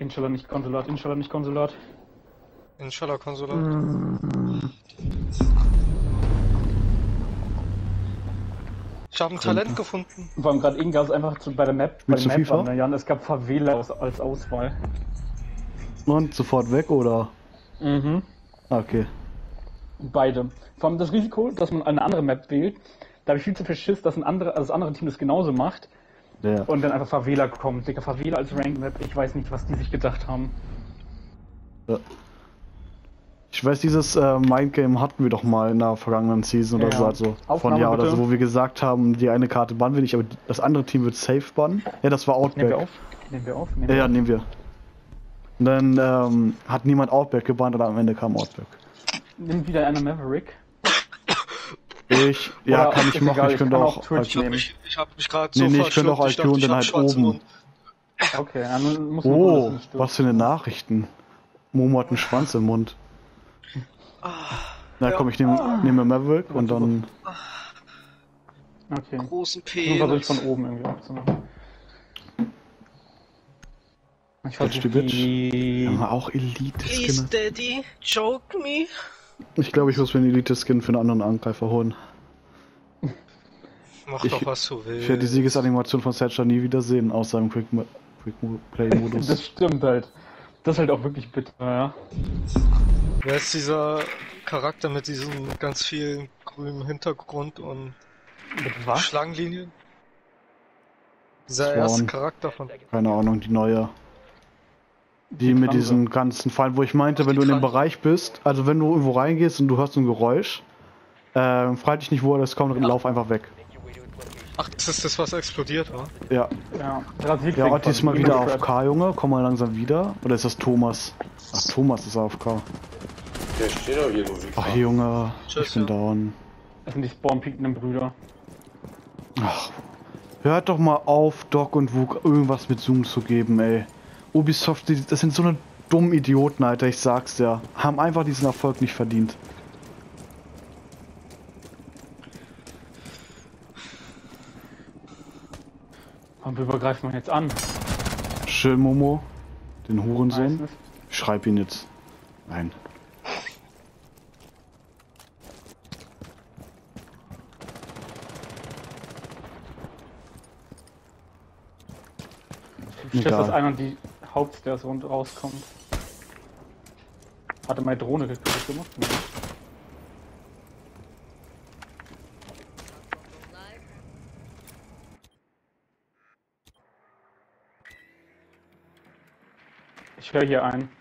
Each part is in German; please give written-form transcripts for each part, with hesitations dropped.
Inshallah nicht Konsulat, Inshallah nicht Konsulat. Inshallah Konsulat. Ich habe ein Talent gefunden. Vor allem gerade eben gab es einfach bei der Map, Willst du FIFA? war, Jan, es gab Favela als Auswahl. Und sofort weg, oder? Mhm. Okay. Beide. Vor allem das Risiko, dass man eine andere Map wählt, da habe ich viel zu viel Schiss, dass das andere Team das genauso macht. Ja. Und dann einfach Favela kommt. Digga, Favela als Ranked Map, ich weiß nicht, was die sich gedacht haben. Ja. Ich weiß, dieses Mindgame hatten wir doch mal in der vergangenen Season oder Ja. so, also Aufnahme von Jahr oder bitte. so, wo wir gesagt haben, die eine Karte bannen wir nicht, aber das andere Team wird safe bannen. Ja, das war Nehmen wir Outback. auf? Nehmen wir auf? Ja, nehmen wir. Und dann hat niemand Outback gebannt und am Ende kam Outback. Nimmt wieder einer Maverick. Ja, Oder kann ich ist machen, egal, ich könnte kann auch. auch Twitch Ich hab nehmen. mich gerade so Nee, ich könnte auch verschluckt, IQ und dachte, dann ich hab halt schwarzen oben. Mund. Okay, dann muss man Oh, nicht was für eine Nachrichten. Momo hat einen Schwanz im Mund. Na komm, ich nehme Maverick und dann. Okay. Großen Ich versuche Penis. von oben irgendwie aufzumachen. Ich versuche Bitch. die... Ja, auch Elite-Skin. Daddy, joke me. Ich glaube, ich muss mir einen Elite-Skin für einen anderen Angreifer holen. Mach doch, was du willst. Ich werde die Siegesanimation von Thatcher nie wieder sehen, außer im Quick-Play-Modus. Das stimmt halt. Das ist halt auch wirklich bitter, ja. Wer ist dieser Charakter mit diesem ganz vielen grünen Hintergrund und Mit was? Schlangenlinien? Dieser Swan. erste Charakter von... Keine Ahnung, die neue. Die mit diesen ganzen Fallen, wo ich meinte, wenn du in dem Bereich bist, also wenn du irgendwo reingehst und du hörst ein Geräusch, frag dich nicht, wo das kommt, lauf einfach weg. Ach, das ist das, was explodiert, oder? Ja. Ja, Ja, Otti ist mal wieder AFK, Junge. Komm mal langsam wieder. Oder ist das Thomas? Ach, Thomas ist AFK. Der steht doch hier, wo sie Ach, Junge. Tschüss, Ich bin ja. down. Das sind die spawnpiekenden Brüder. Ach. Hört doch mal auf, Doc und Wuk irgendwas mit Zoom zu geben, ey. Ubisoft, das sind so eine dummen Idioten, Alter, ich sag's ja. Haben einfach diesen Erfolg nicht verdient. Und wir übergreifen wir jetzt an. Schön, Momo. Den Hurensohn. Meistens. Ich schreib ihn jetzt. Nein. Ich schätze, dass Egal. einer die Hauptstairs rund rauskommt. Hatte meine Drohne gekriegt gemacht? Nee. Ich höre hier einen.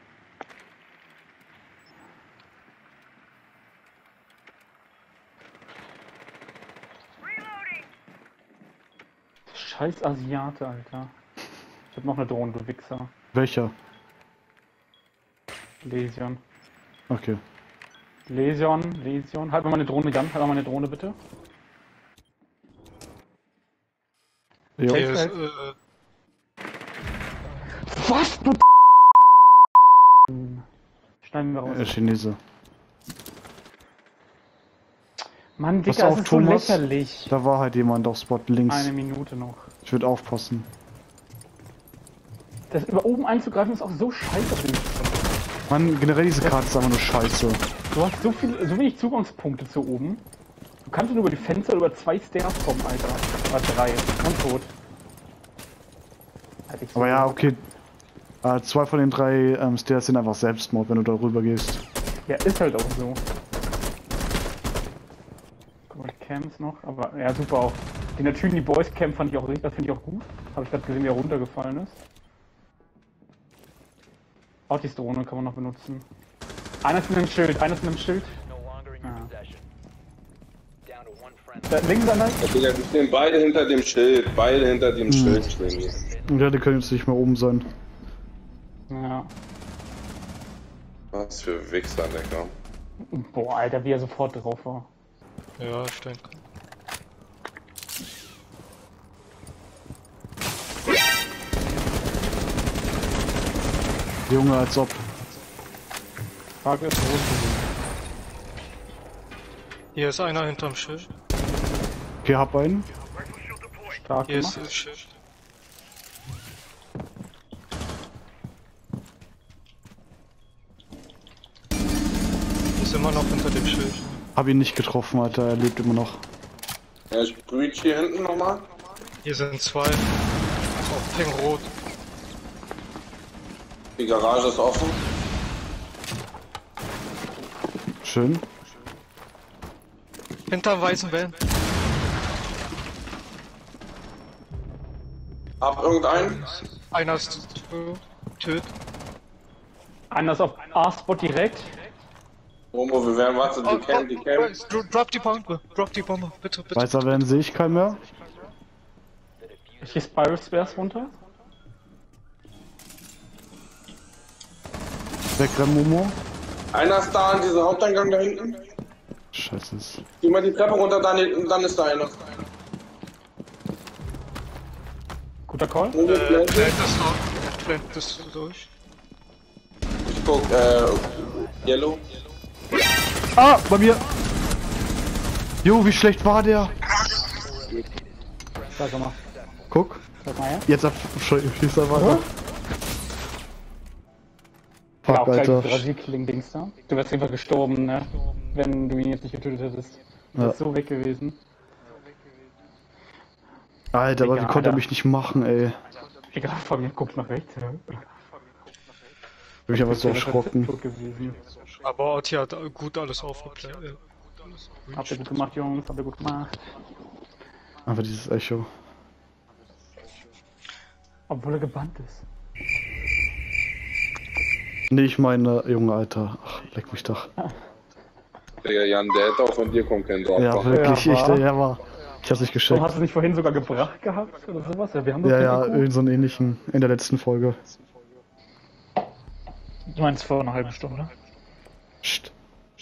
Scheiß Asiate, Alter. Ich hab noch eine Drohne, du Wichser. Welcher? Lesion. Okay. Lesion. Halt mal meine Drohne, Jan. Halt mal meine Drohne, bitte. Jo. Hier ist, Was, du Schneiden wir raus. Chinese. Mann, Pass Digga, auf, das ist so Thomas. lächerlich. Da war halt jemand auf Spot links. Eine Minute noch. Ich würde aufpassen. Das über oben einzugreifen ist auch so scheiße. Mann, generell diese Karte ist einfach nur scheiße. Du hast so wenig Zugangspunkte zu oben. Du kannst nur über die Fenster über 2 Stairs kommen, Alter. Oder 3. Und tot. Halt ich so Aber ja, okay. 2 von den 3 Stairs sind einfach Selbstmord, wenn du da rüber gehst. Ja, ist halt auch so. Guck mal, Camps noch. Aber ja, super auch. Die natürlich die Boys Camp fand ich auch richtig. Das finde ich auch gut. Habe ich gerade gesehen, wie er runtergefallen ist. Auch die Drohne kann man noch benutzen. Einer ist in einem Schild, einer ist in einem Schild. Da links einer. Digga, die stehen beide hinter dem Schild. Beide hinter dem Schild stehen die. Ja, die können jetzt nicht mehr oben sein. Ja. Was für Wichser, Digga. Boah, Alter, wie er sofort drauf war. ja, stimmt. Junge, als ob. Frage ist, wo ist Hier ist einer hinterm Schild. Okay, hab einen. Stark Hier ist gemacht. das Schild. ist immer noch hinter dem Schild. Hab ihn nicht getroffen, Alter, er lebt immer noch. Ja, ich breach hier hinten nochmal. Hier sind zwei. Auf Ping rot. Die Garage ist offen. Schön. Hinterm weißen Van. Hab irgendeinen. Einer ist tot. Einer ist auf A-Spot direkt. Momo, wir werden warten, die Cam. Drop die Bombe. Drop die Bombe. Bitte, bitte. Weißer Van sehe ich keinen mehr. Ich gehe Spiral Spares runter. Wegrennen, Momo. Einer ist da an diesem Haupteingang da hinten. Scheiße. Geh mal die Treppe runter, dann ist da einer. Guter Call. Momo, Plant ist noch. Plant ist durch. ich guck, Yellow. Ah, bei mir. Jo, wie schlecht war der? Sag mal. Guck. Sag mal her. Jetzt schießt er weiter. Ja, Fuck, auch gleich Alter. Brasilkling-Dings da. Du wärst einfach gestorben, ne? Wenn du ihn jetzt nicht getötet hättest. Du wärst so weg gewesen. Alter, aber wie Egal, konnte er Alter. mich nicht machen, ey? Egal, von mir guckt nach rechts, ja. Bin ich einfach so erschrocken. Tot gewesen. Aber Otti hat gut alles aufgeklärt. Habt ihr gut gemacht, Jungs, habt ihr gut gemacht. Einfach dieses Echo. Obwohl er gebannt ist. Nee, ich meine, Junge, Alter. Ach, leck mich doch. Digga, Jan, der hätte auch von dir kommen können, drauf. Ja, wirklich, Ja, ich, war. der war. Ich hab's nicht So, gescheckt. hast du nicht vorhin sogar gebracht gehabt oder sowas? Ja, wir haben doch Ja, ja, geguckt. irgend so einen ähnlichen in der letzten Folge. Du meinst vor einer halben Stunde? Psst.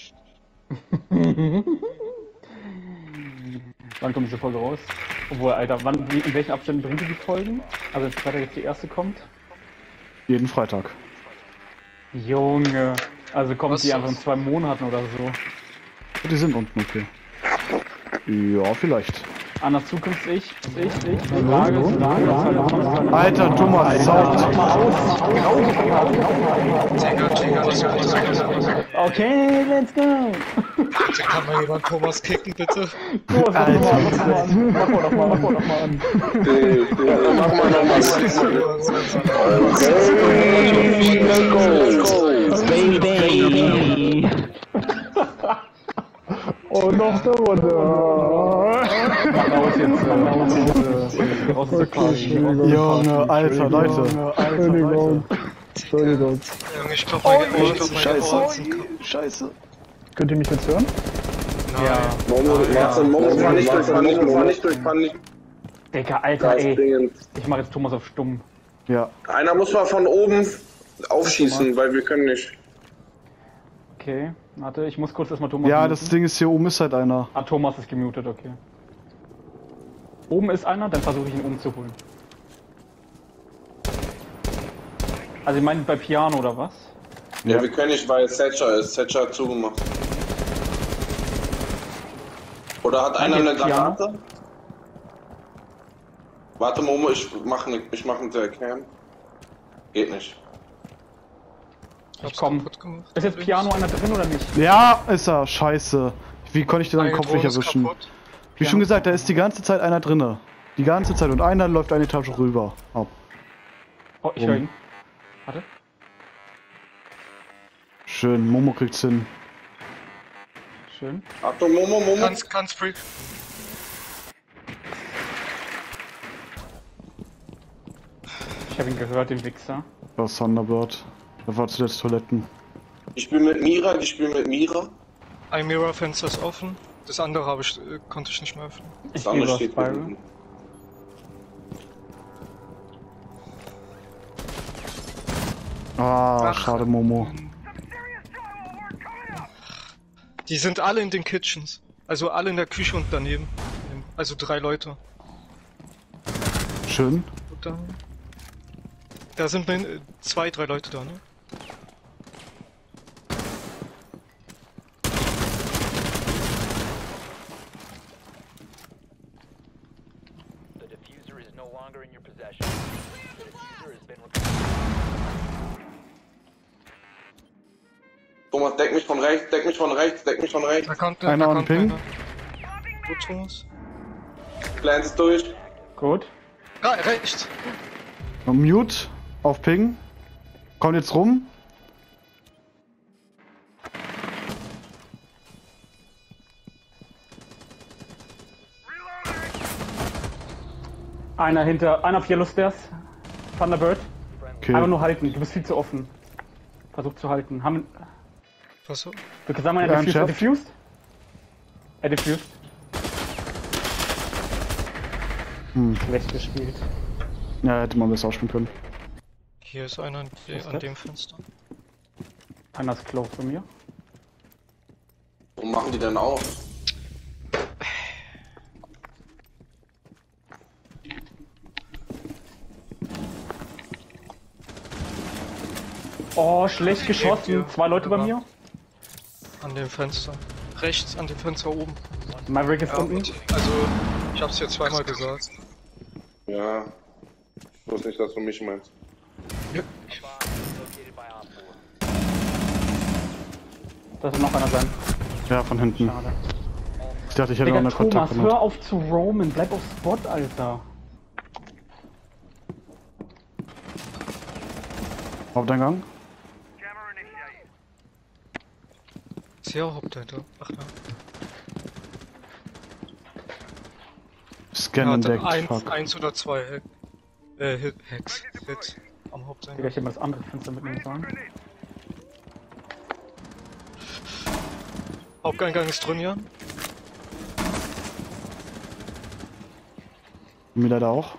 Wann kommt diese Folge raus? Obwohl, Alter, in welchen Abständen bringt ihr die Folgen? Also jetzt Freitag jetzt die erste kommt? Jeden Freitag. Junge, also kommt Was die einfach in ist? 2 Monaten oder so. Die sind unten, okay. Ja, vielleicht. Anders zukünftig, Lage, Alter, dummer Sau. Okay, let's go! Kann mal jemand Thomas kicken, bitte? Mach mal doch mal an. Mach mal nochmal. Baby! Oh, noch eine Runde! Raus ist der Party. Junge, Alter, Leute. Entschuldigung. Junge, ich glaub, meine Scheiße. Scheiße. Könnt ihr mich jetzt hören? Ja. Momo, fahr nicht durch. Digga, Alter, Das ey. Ding. Ich mach jetzt Thomas auf stumm. Ja. Einer muss mal von oben aufschießen, weil wir können nicht. Okay, warte, ich muss kurz erstmal Thomas Ja, muten. das Ding ist, hier oben ist halt einer. Ah, Thomas ist gemutet, okay. Oben ist einer, dann versuche ich ihn umzuholen. Also ich meine bei Piano oder was? Ja, wir können nicht, weil Thatcher ist. Thatcher hat zugemacht. Oder hat einer eine jetzt Piano? Granate? Warte, Momo, ich mach einen Cam. Geht nicht. Ich komm. Ist jetzt Piano einer drin oder nicht? Ja, ist er. Scheiße. Wie konnte ich den Meine Kopf Drohne nicht ist erwischen? kaputt. Wie schon gesagt, da ist die ganze Zeit einer drinne. Die ganze Zeit. Und einer läuft eine Etage rüber. Ab. Oh, ich höre ihn. Warte. Schön, Momo kriegt's hin. Schön. Achtung, Momo. Kannst free. Ich habe ihn gehört, den Wichser. Das Thunderbird. Da war zuletzt Toiletten. Ich spiele mit Mira, Ein Mirror-Fenster ist offen. Das andere konnte ich nicht mehr öffnen. Ich Das gehe andere über steht Spiral. hinten. Ah, Ach. schade, Momo. Die sind alle in den Kitchens. Also alle in der Küche und daneben. Also 3 Leute. Schön. Und da sind 2, 3 Leute da, ne? The diffuser is no longer in your possession. The diffuser has been recovered. Thomas, deck mich von rechts, deck mich von rechts, deck mich von rechts. Da kommt Einer da on kommt Ping. einer. Gut, Thomas. Plans ist durch. Gut. Ah, rechts. Mute auf Ping. Kommt jetzt rum. Einer auf Yellow Stairs. Thunderbird. Okay. Einfach nur halten, du bist viel zu offen. Versuch zu halten. Was so? Wir sagen mal, Ja, er ein diffused. Chef. Diffused? Er diffused. Schlecht gespielt. Ja, hätte man besser ausspielen können. Hier ist einer an dem Fenster. Einer ist close zu mir. Wo machen die denn auf? Oh, schlecht geschossen. Hier. 2 Leute bei mir. An dem Fenster. Rechts, an dem Fenster oben. Maverick ist Ja, unten. also, ich hab's jetzt zweimal gesagt. Ja. Ich wusste nicht, dass du mich meinst. Ja. Located by Op 4. Da soll noch einer sein. Ja, von hinten. Schade. Ich dachte, ich hätte Digga, noch eine Thomas, Kontaktnummer. hör auf zu roamen. Bleib auf Spot, Alter. Haupteingang. Sehr Hauptleiter. Ach ja. Scan Ja, entdeckt. eins, Fuck. 1 oder 2 Hacks. Hits am Haupteingang. Digga, ich hätte mal das andere Fenster mitnehmen sollen. Haupteingang ist drin, ja? Mir leider auch.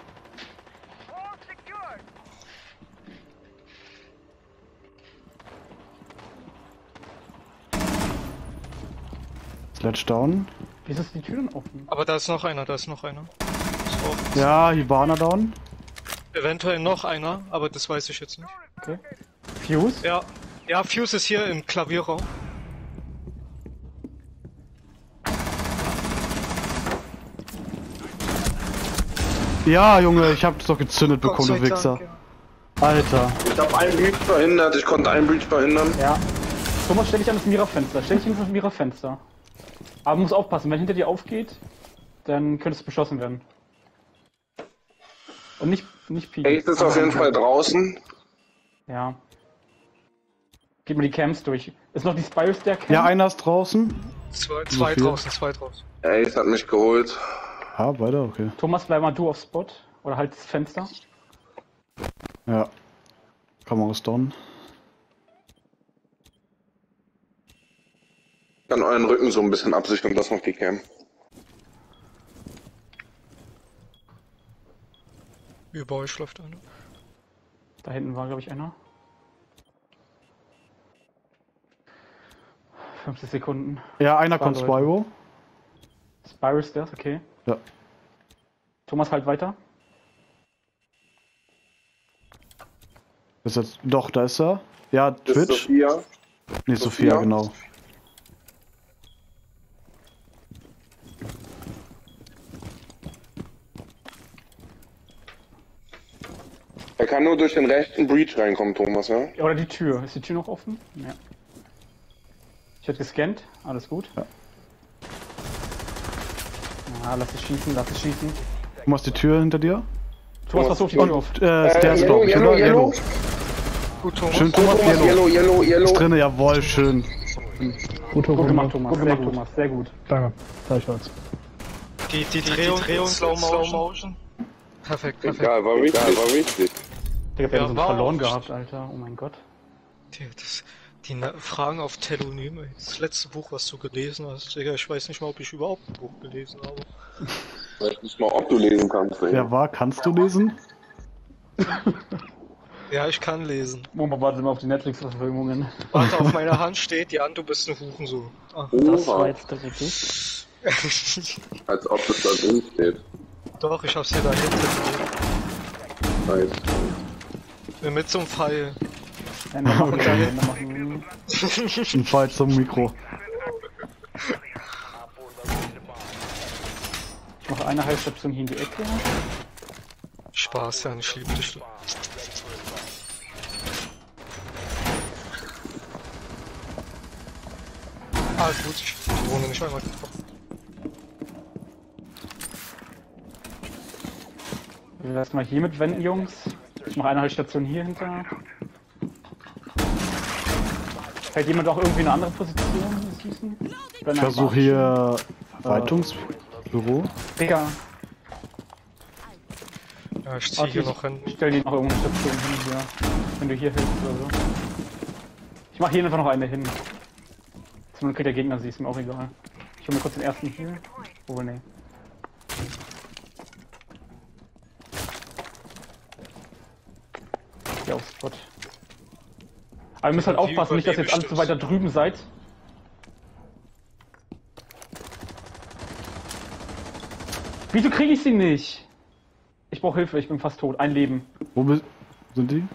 Sledge down. Wieso ist die Tür denn offen? Aber da ist noch einer, da ist noch einer. Ist auch Ja, Hibana down. eventuell noch einer, aber das weiß ich jetzt nicht. Okay. Fuse? Ja, ja, Fuse ist hier im Klavierraum. Ja, Junge, ich hab's doch gezündet bekommen, Gott du sei Wichser. Dank, ja. Alter. Ich hab einen Breach verhindert, ich konnte einen Breach verhindern. Ja. Thomas, stell dich an das Mira-Fenster. Stell dich hin das Mira-Fenster. Aber du musst aufpassen, wenn hinter dir aufgeht, dann könntest du beschossen werden. Und nicht pieken. Ace ist auf jeden Fall draußen. Ja. Geht mal die Camps durch. Ist noch die Spiral Stair Camp? Ja, einer ist draußen. Zwei viel? draußen, zwei draußen. Ace hat mich geholt. Ja, weiter, okay. Thomas, bleib mal du auf Spot. Oder halt das Fenster. Ja. Kamera ist down. Ich kann euren Rücken so ein bisschen absichern, das noch die Cam. Über euch läuft einer. Da hinten war, glaube ich, einer. 50 Sekunden. Ja, einer Zwei kommt Leute. Spyro. Spiral Stairs, okay. Ja. Thomas, halt weiter. Ist jetzt. Doch, da ist er. Ja, Das ist Twitch. Sophia. Nee, Sophia, Sophia. genau. Er kann nur durch den rechten Breach reinkommen, Thomas, ja? Ja, oder die Tür. Ist die Tür noch offen? Ja. Ich hätte gescannt. Alles gut. Ja. Ja, lass es schießen, lass es schießen. Du machst die Tür hinter dir. Thomas, pass auf die Tür auf. Stairs, Yellow, glaub ich, Yellow, oder? Yellow. Gut, Thomas. Schön, Thomas, Thomas, Yellow. Yellow. Ist drinne, jawohl, schön. Gut gemacht, Thomas. Sehr gut, Thomas. Sehr gut. Danke. Gleichfalls. Die Drehung Slow Motion. Perfekt, perfekt. Egal, war wichtig. Digga, wir Ja, haben so war verloren auch- gehabt, Alter. Oh mein Gott. Die Fragen auf Telonym, ey. Das letzte Buch, was du gelesen hast, Digga, ich weiß nicht mal, ob ich überhaupt ein Buch gelesen habe. Weiß nicht mal, ob du lesen kannst, ey. Wer war? Kannst du lesen? Ja, ich kann lesen. Moment, warte mal auf die Netflix-Verfilmungen. Warte, auf meiner Hand steht, Jan, du bist ein Hurensohn. Ah. Das war Oha, jetzt der richtig. als ob das da drin steht. Doch, ich hab's hier da hinten. Nice. Mit so einem Pfeil. Ende machen, Okay. Ende machen. Ein Fall zum Mikro. Op 4 located a bomb. Ich mache eine Heilstation hier in die Ecke. Spaß, Jan, ich liebe dich. Ah, gut, ich hab die Drohne nicht einmal getroffen. Lass mal hier mitwenden, Jungs. Ich mache eine Haltstation hier hinter. Fällt jemand auch irgendwie eine andere Position? Ich versuche hier Verwaltungsbüro. Digga, Ja, ich zieh hier noch hin. ich stell dir noch irgendeine Station hin hier. Wenn du hier hilfst oder so. Ich mach hier einfach noch eine hin. Zum kriegt der Gegner sie, ist mir auch egal. Ich hol mir kurz den ersten hier. Oh ne. Ja, auf Spot. Aber ihr müsst halt aufpassen, nicht, dass ihr jetzt alle zu weit da drüben seid. Wieso kriege ich sie nicht? Ich brauche Hilfe, ich bin fast tot. Ein Leben. Sind die?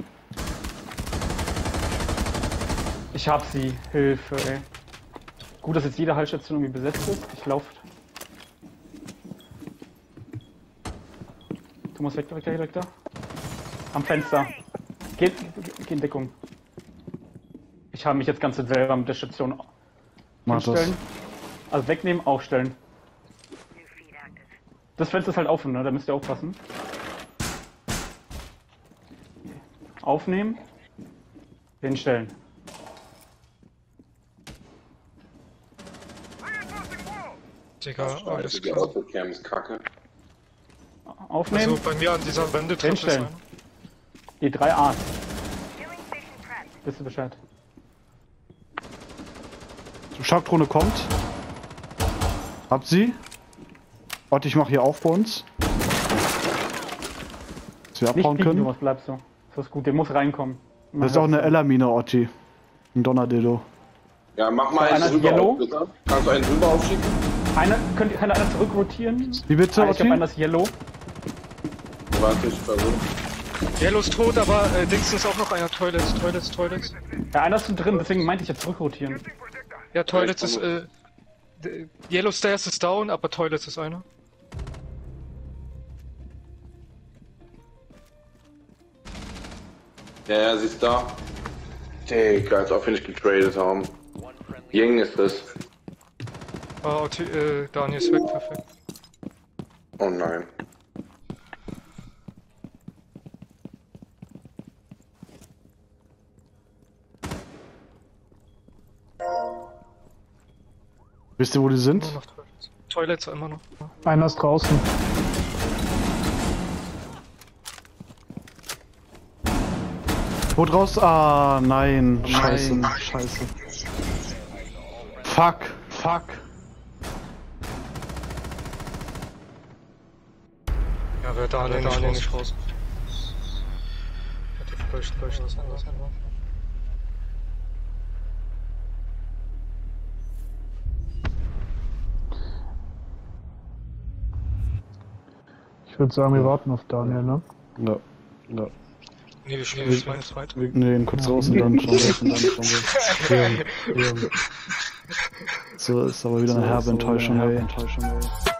Ich hab sie. Hilfe, ey. Gut, dass jetzt jede Haltstation irgendwie besetzt ist. Ich lauf. Thomas, weg da. Am Fenster. Geh in Deckung. Ich habe mich jetzt ganz selber mit der Station hinstellen. Also wegnehmen, aufstellen. Das Fenster ist halt offen, ne? Da müsst ihr aufpassen. Aufnehmen. Hinstellen. Digga, alles Die klar. Autocam ist kacke. Aufnehmen. Also bei mir an dieser Wände trifft es Hinstellen. einen. Die 3A. Wisst ihr Bescheid? Schockdrohne kommt. Hab sie. Warte, ich mach hier auf bei uns. Dass wir Nicht abhauen biegen, können. was bleibst du? Das ist gut, der muss reinkommen. Das ist auch eine Ella-Mine, Otti. Ein Donnerdildo. Ja, mach mal Einer einen ist drüber yellow. auf, bitte. Kannst du einen drüber aufschieben? Kann einer zurückrotieren? Wie bitte, Ich Otti? hab einer ist Yellow. Warte, ich versuche. Yellow ist tot, aber Dings ist auch noch einer. Toilets. Ja, einer ist drin, deswegen meinte ich ja zurückrotieren. Ja, Toilets ist, Yellow Stairs ist down, aber Toilets ist einer. Ja, sie ist da. Digga, als ob wir nicht getradet haben. Ying ist das. Ah, Daniel ist weg, perfekt. Oh nein. Wisst ihr, wo die sind? Nur noch Toilets immer noch. Einer ist draußen. Wo draus? Ah, nein. Scheiße. Scheiße. Fuck. Ja, wer Daniel nicht raus. Hätte vielleicht was anderes ändern. Ich würde sagen, wir warten auf Daniel, ne? Ja. Nee, wir spielen jetzt weiter. Wir gehen kurz raus und dann schauen wir. So ist aber wieder eine herbe Enttäuschung, ey.